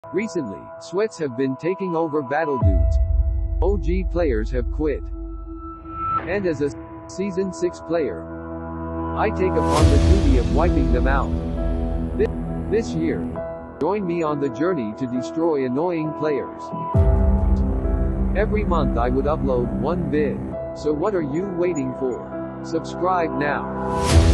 Recently, sweats have been taking over Battle Dudes. OG players have quit. And as a Season 6 player, I take upon the duty of wiping them out. This year, join me on the journey to destroy annoying players. Every month I would upload one vid. So what are you waiting for? Subscribe now.